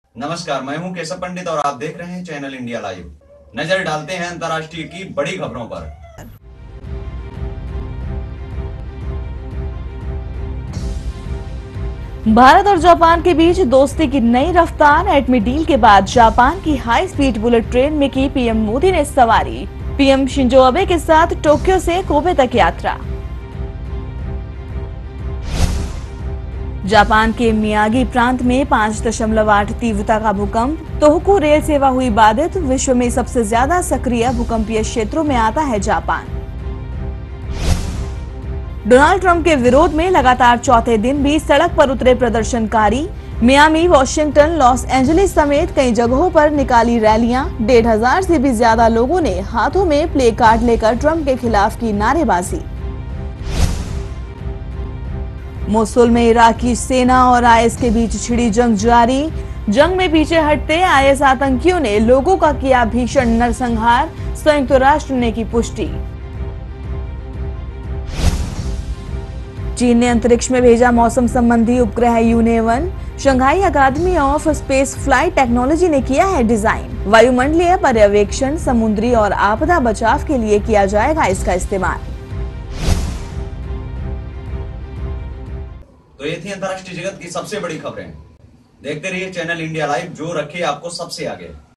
नमस्कार, मैं हूं केशव पंडित और आप देख रहे हैं चैनल इंडिया लाइव। नजर डालते हैं अंतर्राष्ट्रीय की बड़ी खबरों पर। भारत और जापान के बीच दोस्ती की नई रफ्तार। एटमी डील के बाद जापान की हाई स्पीड बुलेट ट्रेन में की पीएम मोदी ने सवारी। पीएम शिंजो अबे के साथ टोक्यो से कोबे तक यात्रा। जापान के मियागी प्रांत में 5.8 तीव्रता का भूकंप। तोहोकू रेल सेवा हुई बाधित। विश्व में सबसे ज्यादा सक्रिय भूकंपीय क्षेत्रों में आता है जापान। डोनाल्ड ट्रंप के विरोध में लगातार चौथे दिन भी सड़क पर उतरे प्रदर्शनकारी। मियामी, वॉशिंगटन, लॉस एंजलिस समेत कई जगहों पर निकाली रैलियां। 1,500 से भी ज्यादा लोगों ने हाथों में प्ले कार्ड लेकर ट्रंप के खिलाफ की नारेबाजी। मोसुल में इराकी सेना और आईएस के बीच छिड़ी जंग जारी। जंग में पीछे हटते आईएस आतंकियों ने लोगों का किया भीषण नरसंहार। संयुक्त राष्ट्र ने की पुष्टि। चीन ने अंतरिक्ष में भेजा मौसम संबंधी उपग्रह यूनेवन। Shanghai academy of space flight technology ने किया है डिजाइन। वायुमंडलीय पर्यवेक्षण, समुद्री और आपदा बचाव के लिए किया जाएगा इसका इस्तेमाल। तो ये थी अंतर्राष्ट्रीय जगत की सबसे बड़ी खबरें। देखते रहिए चैनल इंडिया लाइव, जो रखे आपको सबसे आगे।